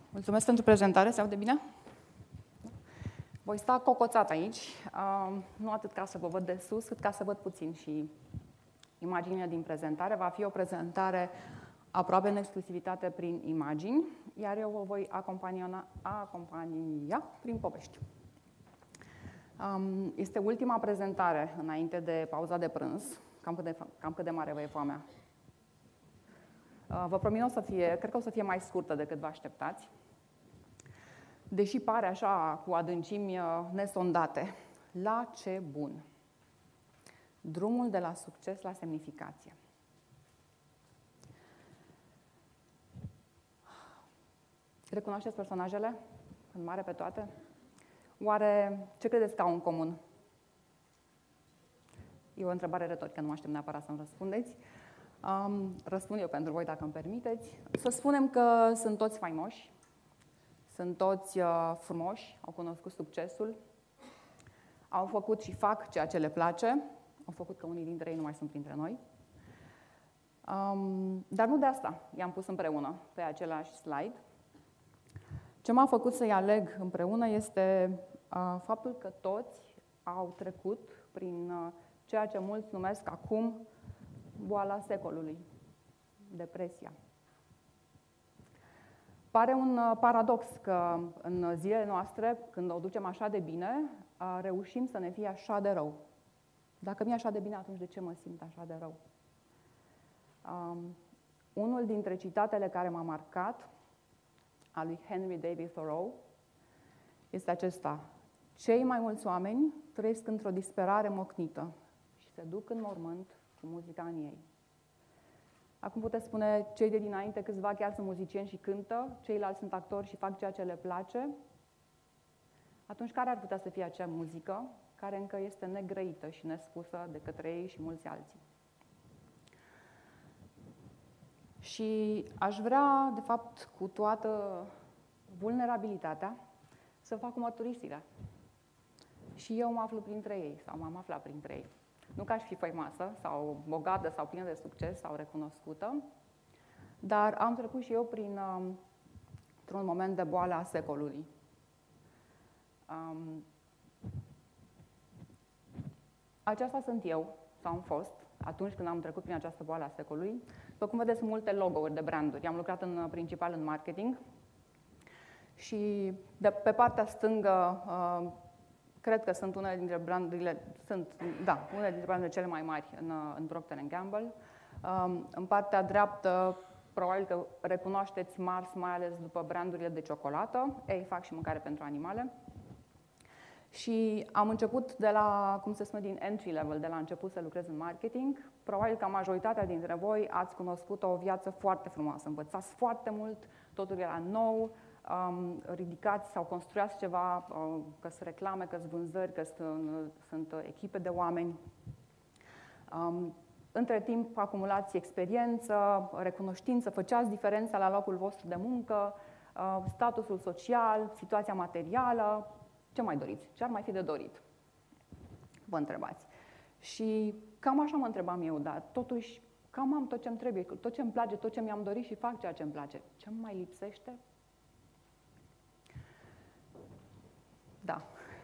Mulțumesc pentru prezentare, se aude bine? Voi sta cocoțat aici, nu atât ca să vă văd de sus, cât ca să văd puțin și imaginile din prezentare. Va fi o prezentare aproape în exclusivitate prin imagini, iar eu vă voi acompania prin povești. Este ultima prezentare înainte de pauza de prânz, cam cât de mare vă e foamea. Vă promit cred că o să fie mai scurtă decât vă așteptați. Deși pare așa cu adâncimi nesondate. La ce bun! Drumul de la succes la semnificație. Recunoașteți personajele? În mare pe toate? Oare ce credeți că au în comun? E o întrebare retorică, nu mă aștept neapărat să-mi răspundeți. Răspund eu pentru voi, dacă îmi permiteți. Să spunem că sunt toți faimoși, sunt toți frumoși, au cunoscut succesul, au făcut și fac ceea ce le place, au făcut că unii dintre ei nu mai sunt printre noi. Dar nu de asta i-am pus împreună pe același slide. Ce m-a făcut să-i aleg împreună este faptul că toți au trecut prin ceea ce mulți numesc acum boala secolului, depresia. Pare un paradox că în zilele noastre, când o ducem așa de bine, reușim să ne fie așa de rău. Dacă mi-e așa de bine, atunci de ce mă simt așa de rău? Unul dintre citatele care m-a marcat, al lui Henry David Thoreau, este acesta: cei mai mulți oameni trăiesc într-o disperare mocnită și se duc în mormânt cu muzica în ei. Acum puteți spune, cei de dinainte, câțiva chiar sunt muzicieni și cântă, ceilalți sunt actori și fac ceea ce le place. Atunci, care ar putea să fie acea muzică care încă este negrăită și nespusă de către ei și mulți alții? Și aș vrea, de fapt, cu toată vulnerabilitatea, să fac o mărturisire. Și eu mă aflu printre ei, sau m-am aflat printre ei. Nu că aș fi faimoasă, sau bogată, sau plină de succes, sau recunoscută, dar am trecut și eu într-un moment de boală a secolului. Aceasta sunt eu, sau am fost, atunci când am trecut prin această boală a secolului. După cum vedeți, multe logo-uri de branduri. Am lucrat principal în marketing și pe partea stângă cred că sunt unele dintre brandurile, unele dintre brandurile cele mai mari în Procter & Gamble. În partea dreaptă, probabil că recunoașteți Mars, mai ales după brandurile de ciocolată. Ei fac și mâncare pentru animale. Și am început de la, din entry level, de la început să lucrez în marketing. Probabil că majoritatea dintre voi ați cunoscut o viață foarte frumoasă. Învățați foarte mult, totul era nou, ridicați sau construiați ceva, că sunt reclame, că sunt vânzări, că sunt echipe de oameni. Între timp acumulați experiență, recunoștință, făceați diferența la locul vostru de muncă, statusul social, situația materială. Ce mai doriți? Ce ar mai fi de dorit? Vă întrebați. Și cam așa mă întrebam eu, dar totuși cam am tot ce-mi trebuie, tot ce-mi place, tot ce mi-am dorit și fac ceea ce-mi place. Ce-mi mai lipsește? Da.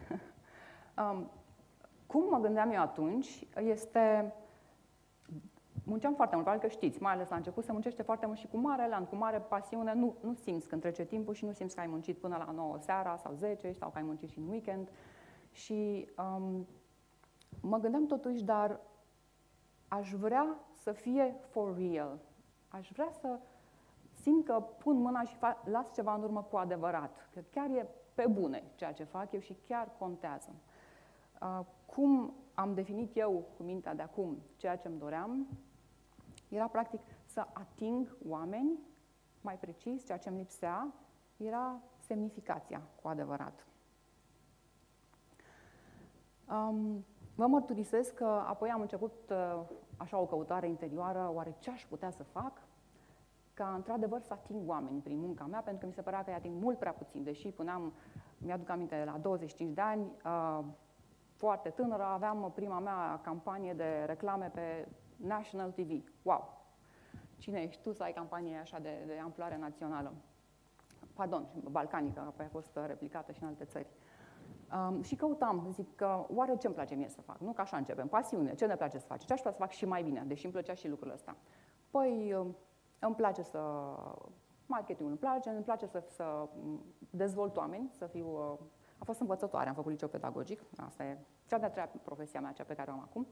Cum mă gândeam eu atunci este... Munceam foarte mult, probabil că știți, mai ales la început se muncește foarte mult și cu mare elan, cu mare pasiune. Nu simți când trece timpul și nu simți că ai muncit până la 9 seara sau 10 sau că ai muncit și în weekend. Și mă gândeam totuși, dar aș vrea să fie for real. Aș vrea să simt că pun mâna și las ceva în urmă cu adevărat. Că chiar e pe bune ceea ce fac eu și chiar contează. Cum am definit eu cu mintea de acum ceea ce îmi doream, era practic să ating oameni, mai precis, ceea ce îmi lipsea, era semnificația cu adevărat. Vă mărturisesc că apoi am început așa o căutare interioară, oare ce aș putea să fac ca într-adevăr să ating oameni prin munca mea, pentru că mi se părea că îi ating mult prea puțin, deși mi-aduc aminte, la 25 de ani, foarte tânără, aveam prima mea campanie de reclame pe National TV. Wow! Cine ești tu să ai campanie așa de amploare națională? pardon, balcanică, apoi a fost replicată și în alte țări. Și căutam, zic că oare ce îmi place mie să fac? Nu că așa începem, pasiune, ce ne place să faci? Ce aș putea să fac și mai bine, deși îmi plăcea și lucrul ăsta. Păi îmi place marketingul îmi place să dezvolt oameni, să fiu... A fost învățătoare, am făcut liceu pedagogic, asta e cea de-a treia profesia mea, cea pe care o am acum.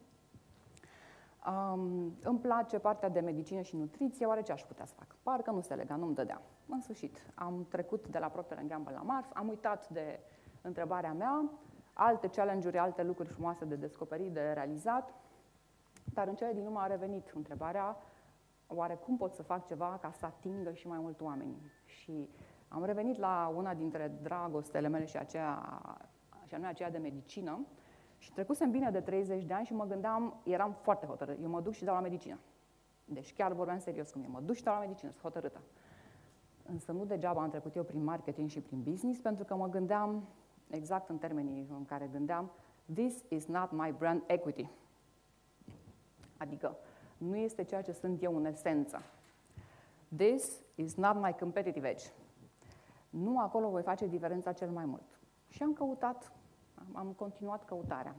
Îmi place partea de medicină și nutriție, oare ce aș putea să fac? Parcă nu se lega, nu-mi dădea. În sfârșit, am trecut de la Procter & Gamble la Mars, am uitat de întrebarea mea, alte challenge-uri, alte lucruri frumoase de descoperit, de realizat, dar în cele din urmă a revenit întrebarea, oare cum pot să fac ceva ca să atingă și mai mult oameni? Și am revenit la una dintre dragostele mele și anume aceea de medicină și trecusem bine de 30 de ani și mă gândeam, eram foarte hotărât, eu mă duc și dau la medicină. Deci chiar vorbeam serios cu mine, mă duc și dau la medicină, sunt hotărâtă. Însă nu degeaba am trecut eu prin marketing și prin business, pentru că mă gândeam, exact în termenii în care gândeam, this is not my brand equity. Adică, nu este ceea ce sunt eu în esență. This is not my competitive edge. Nu acolo voi face diferența cel mai mult. Și am căutat, am continuat căutarea.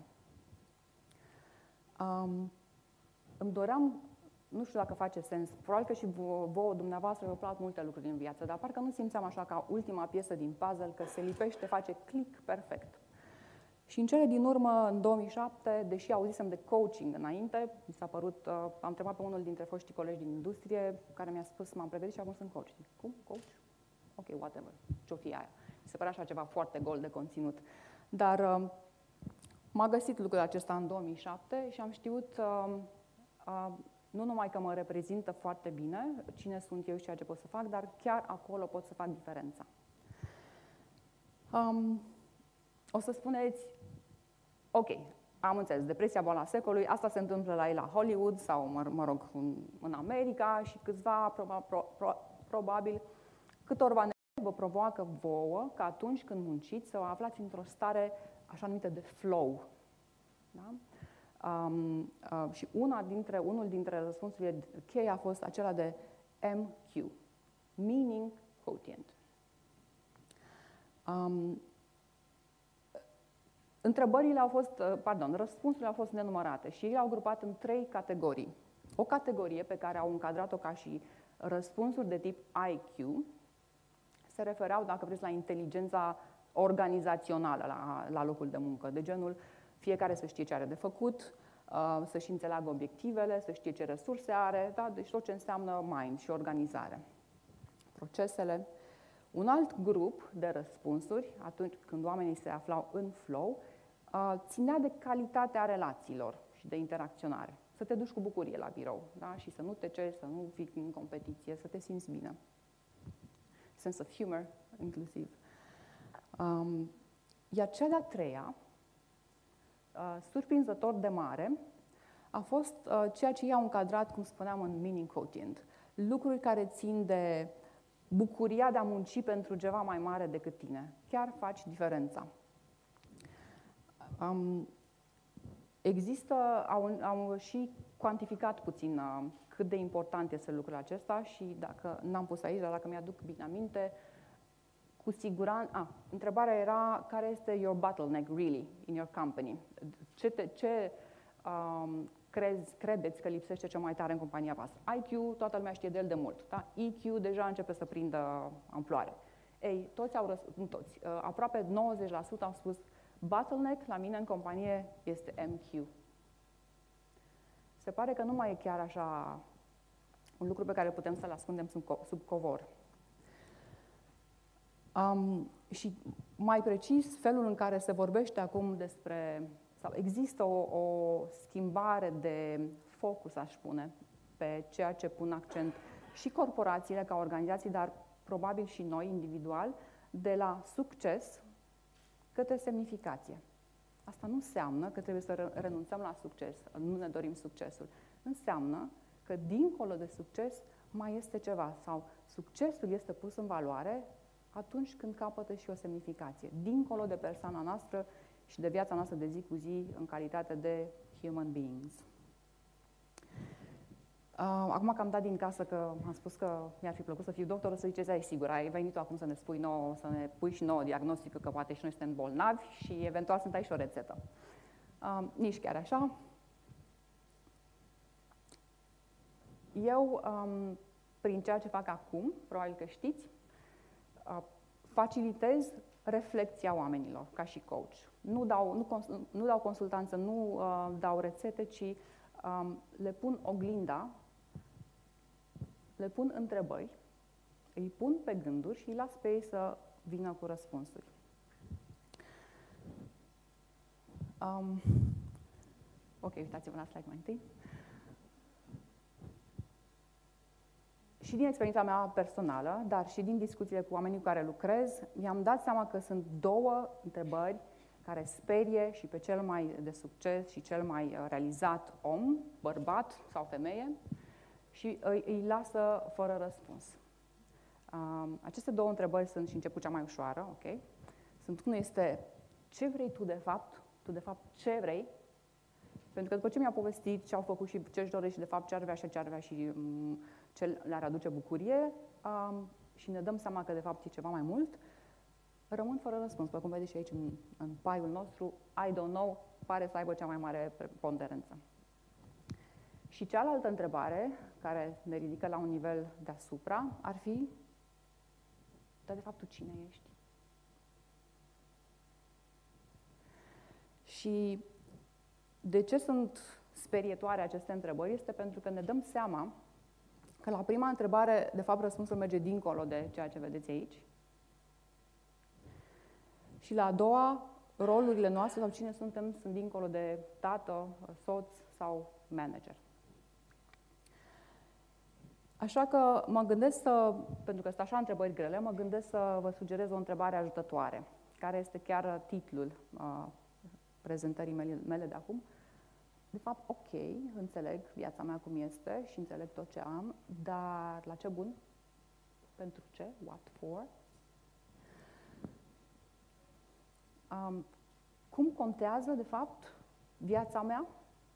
Îmi doream, nu știu dacă face sens, probabil că și vouă, dumneavoastră, vă plac multe lucruri în viață, dar parcă nu simțeam așa ca ultima piesă din puzzle, că se lipește, face click perfect. Și în cele din urmă, în 2007, deși auzisem de coaching înainte, mi s-a părut, am întrebat pe unul dintre foștii colegi din industrie, care mi-a spus, m-am pregătit și acum sunt coach. Zic, cum? Coach? Ok, whatever. Ce-o fi aia? Mi se părea așa ceva foarte gol de conținut. Dar m-a găsit lucrul acesta în 2007 și am știut nu numai că mă reprezintă foarte bine cine sunt eu și ceea ce pot să fac, dar chiar acolo pot să fac diferența. O să spuneți, ok, am înțeles, depresia, boala secolului, asta se întâmplă la ei la Hollywood sau, mă rog, în America și câțiva, probabil, câtorva vă provoacă vouă că atunci când munciți să vă aflați într-o stare așa numită de flow. Da? Și unul dintre răspunsurile cheie a fost acela de MQ, Meaning Quotient. Răspunsurile au fost nenumărate și ele au grupat în 3 categorii. O categorie pe care au încadrat-o ca și răspunsuri de tip IQ se refereau, dacă vreți, la inteligența organizațională la locul de muncă, de genul fiecare să știe ce are de făcut, să-și înțeleagă obiectivele, să știe ce resurse are, da? Deci tot ce înseamnă mind și organizare. Procesele. Un alt grup de răspunsuri, atunci când oamenii se aflau în flow, ținea de calitatea relațiilor și de interacționare. Să te duci cu bucurie la birou, da? Și să nu te ceri, să nu fii în competiție, să te simți bine. Sense of humor, inclusiv. Iar cea de-a treia, surprinzător de mare, a fost ceea ce ei au încadrat, cum spuneam, în meaning quotient. Lucruri care țin de bucuria de a munci pentru ceva mai mare decât tine. Chiar faci diferența. Au și cuantificat puțin cât de important este lucrul acesta și dacă n-am pus aici, dar dacă mi-aduc bine aminte, cu siguranță... întrebarea era, care este your bottleneck really in your company? Ce credeți că lipsește cel mai tare în compania voastră? IQ, toată lumea știe de el de mult. Da? EQ deja începe să prindă amploare. Ei, aproape 90% au spus bottleneck la mine în companie este MQ. Se pare că nu mai e chiar așa un lucru pe care putem să-l ascundem sub covor. Și mai precis, felul în care se vorbește acum despre, sau există o schimbare de focus, aș spune, pe ceea ce pun accent și corporațiile ca organizații, dar probabil și noi, individual, de la succes către semnificație. Asta nu înseamnă că trebuie să renunțăm la succes, nu ne dorim succesul. Înseamnă că dincolo de succes mai este ceva sau succesul este pus în valoare atunci când capătă și o semnificație, dincolo de persoana noastră și de viața noastră de zi cu zi în calitate de human beings. Acum că am dat din casă că am spus că mi-ar fi plăcut să fiu doctor, o să ziceți, ai sigur, ai venit tu acum să ne spui nouă, să ne pui și nouă diagnosticul, că poate și noi suntem bolnavi și eventual să-mi dai și o rețetă. Nici chiar așa. Eu, prin ceea ce fac acum, probabil că știți, facilitez reflecția oamenilor, ca și coach. Nu dau consultanță, nu dau rețete, ci le pun oglinda, le pun întrebări, îi pun pe gânduri și îi las pe ei să vină cu răspunsuri. Ok, uitați-vă la slide mai întâi. Și din experiența mea personală, dar și din discuțiile cu oamenii cu care lucrez, mi-am dat seama că sunt două întrebări care sperie și pe cel mai de succes și cel mai realizat om, bărbat sau femeie, și îi lasă fără răspuns. Aceste două întrebări sunt și început cea mai ușoară, ok? Unul este, ce vrei tu de fapt? Tu de fapt ce vrei? Pentru că după ce mi-a povestit ce au făcut și ce își dorește și de fapt ce ar vrea și ce ar vrea și ce le-ar aduce bucurie și ne dăm seama că de fapt e ceva mai mult, rămân fără răspuns. După cum vedeți și aici în paiul nostru, I don't know pare să aibă cea mai mare preponderență. Și cealaltă întrebare, care ne ridică la un nivel deasupra, ar fi, dar de fapt tu cine ești? Și de ce sunt sperietoare aceste întrebări? Este pentru că ne dăm seama că la prima întrebare, de fapt, răspunsul merge dincolo de ceea ce vedeți aici. Și la a doua, rolurile noastre sau cine suntem sunt dincolo de tată, soț sau manager. Așa că mă gândesc pentru că sunt așa întrebări grele, mă gândesc să vă sugerez o întrebare ajutătoare, care este chiar titlul prezentării mele de acum. De fapt, ok, înțeleg viața mea cum este și înțeleg tot ce am, dar la ce bun? Pentru ce? What for? Cum contează, de fapt, viața mea?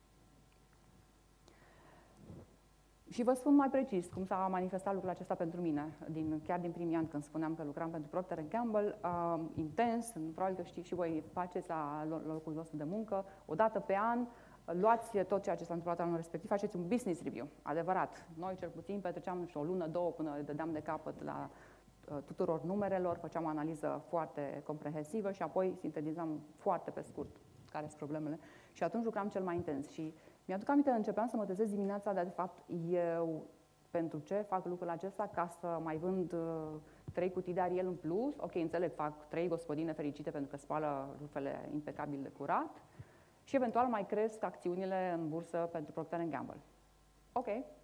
Și vă spun mai precis cum s-a manifestat lucrul acesta pentru mine, chiar din primii ani când spuneam că lucram pentru Procter & Gamble, intens, probabil că știți și voi, faceți la locul vostru de muncă, o dată pe an, luați tot ceea ce s-a întâmplat anul respectiv, faceți un business review, adevărat. Noi, cel puțin, petreceam o lună, două, până dădeam de capăt la tuturor numerelor, făceam o analiză foarte comprehensivă și apoi sintetizam foarte pe scurt care sunt problemele. Și atunci lucram cel mai intens. Și mi-aduc aminte, începeam să mă trezesc dimineața, dar de fapt eu pentru ce fac lucrul acesta? Ca să mai vând 3 cutii de Ariel în plus? Ok, înțeleg, fac 3 gospodine fericite pentru că spală rufele impecabil de curat și eventual mai cresc acțiunile în bursă pentru Procter & Gamble. Ok.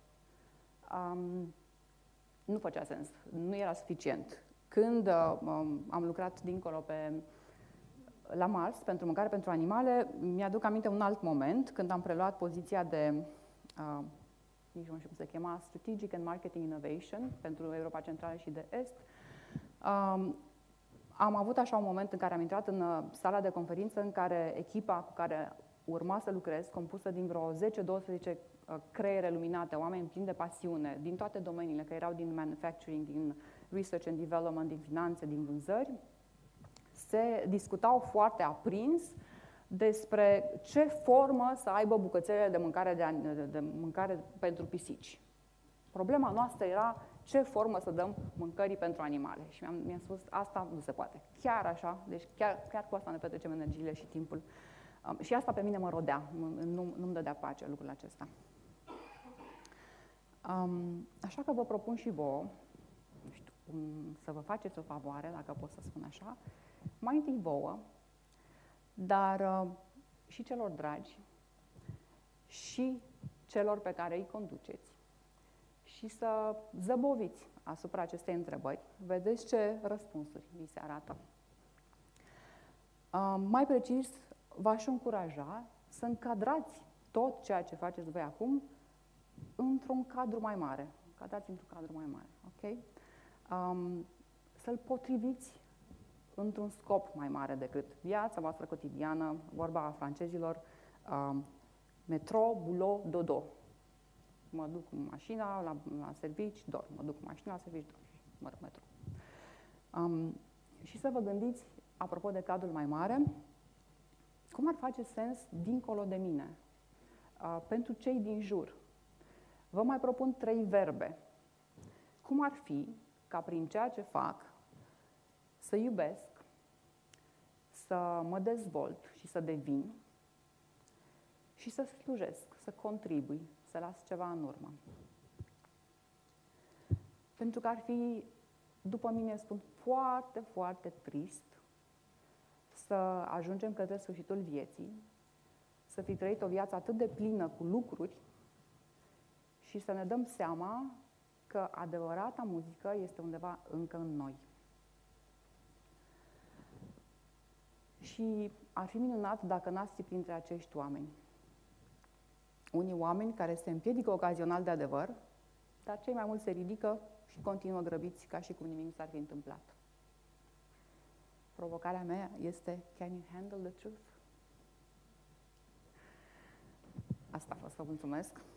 Nu făcea sens, nu era suficient. Când am lucrat dincolo la Mars pentru mâncare pentru animale, mi-aduc aminte un alt moment, când am preluat poziția de, nici nu știu cum se chema, Strategic and Marketing Innovation pentru Europa Centrală și de Est. Am avut așa un moment în care am intrat în sala de conferință în care echipa cu care urma să lucrez, compusă din vreo 10-12 creiere luminate, oameni plini de pasiune, din toate domeniile, că erau din manufacturing, din research and development, din finanțe, din vânzări, se discutau foarte aprins despre ce formă să aibă bucățelele de mâncare pentru pisici. Problema noastră era ce formă să dăm mâncării pentru animale. Și mi-am spus, asta nu se poate. Chiar așa, deci chiar cu asta ne petrecem energiile și timpul. Și asta pe mine mă rodea, nu-mi dădea pace lucrul acesta. Așa că vă propun și vouă, nu știu, să vă faceți o favoare, dacă pot să spun așa, mai întâi vouă, dar și celor dragi, și celor pe care îi conduceți, și să zăboviți asupra acestei întrebări, vedeți ce răspunsuri vi se arată. Mai precis, v-aș încuraja să încadrați tot ceea ce faceți voi acum într-un cadru mai mare. Încadrați într-un cadru mai mare, ok? Să-l potriviți într-un scop mai mare decât viața voastră cotidiană, vorba francezilor, metro, boulot, dodo. mă duc cu mașina la servici, dorm. Mă duc cu mașina la servici, dorm. Mă rog, metro. Și să vă gândiți, apropo de cadrul mai mare, cum ar face sens dincolo de mine, pentru cei din jur. Vă mai propun 3 verbe. Cum ar fi ca prin ceea ce fac să iubesc, să mă dezvolt și să devin și să slujesc, să contribui, să las ceva în urmă. Pentru că ar fi, după mine spun, foarte, foarte trist să ajungem către sfârșitul vieții, să fi trăit o viață atât de plină cu lucruri și să ne dăm seama că adevărata muzică este undeva încă în noi. Și ar fi minunat dacă n-ați fi printre acești oameni. Unii oameni care se împiedică ocazional de adevăr, dar cei mai mulți se ridică și continuă grăbiți ca și cum nimic nu s-ar fi întâmplat. Provocarea mea este, can you handle the truth? Asta a fost, vă mulțumesc.